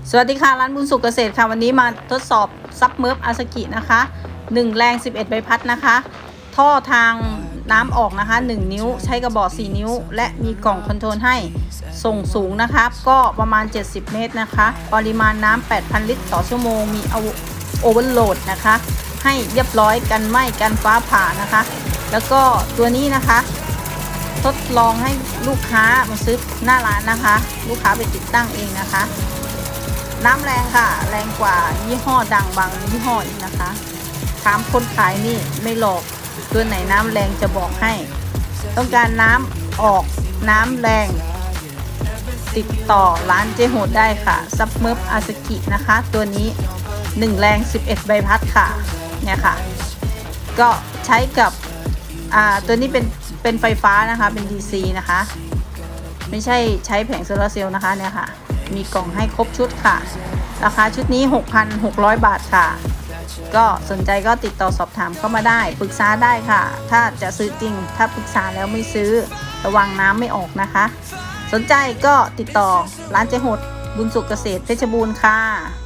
สวัสดีค่ะร้านบุญสุขเกษตรค่ะวันนี้มาทดสอบซับเมิร์ฟอาซากินะคะ1แรง11ใบพัดนะคะท่อทางน้ำออกนะคะ1นิ้วใช้กระบอก4นิ้วและมีกล่องคอนโทรลให้ส่งสูงนะคะก็ประมาณ70เมตรนะคะปริมาณน้ำ 8,000 ลิตรต่อชั่วโมงมีโอเวอร์โหลดนะคะให้เรียบร้อยกันไหม้กันฟ้าผ่านะคะแล้วก็ตัวนี้นะคะทดลองให้ลูกค้ามาซื้อหน้าร้านนะคะลูกค้าไปติดตั้งเองนะคะน้ำแรงค่ะแรงกว่ายี่ห้อดังบางยี่ห้ออีกนะคะถามคนขายนี่ไม่หลอกตัวไหนน้ำแรงจะบอกให้ต้องการน้ำออกน้ำแรงติดต่อร้านเจ๊โหดได้ค่ะซับเมิร์ฟอาซากินะคะตัวนี้1แรง11ใบพัดค่ะเนี่ยค่ะก็ใช้กับตัวนี้เป็นไฟฟ้านะคะเป็น DC นะคะไม่ใช่ใช้แผงโซลาร์เซลล์นะคะเนี่ยค่ะมีกล่องให้ครบชุดค่ะราคาชุดนี้ 6,600 บาทค่ะก็สนใจก็ติดต่อสอบถามเข้ามาได้ปรึกษาได้ค่ะถ้าจะซื้อจริงถ้าปรึกษาแล้วไม่ซื้อระวังน้ำไม่ออกนะคะสนใจก็ติดต่อร้านเจ๊โหดบุญสุขเกษตรเพชรบูรณ์ค่ะ